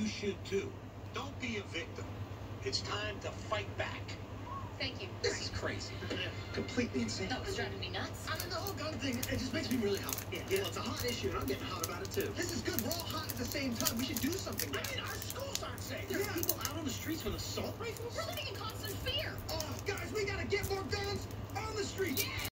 You should too. Don't be a victim. It's time to fight back. Thank you. This is crazy. Completely insane. No, it's driving me nuts. I mean, the whole gun thing, it just makes me really hot. Yeah, well, it's a hot issue, and I'm getting hot about it, too. This is good. We're all hot at the same time. We should do something. I mean, our schools aren't safe. There are people out on the streets with assault rifles. We're living in constant fear. Oh, guys, we gotta get more guns on the streets. Yeah.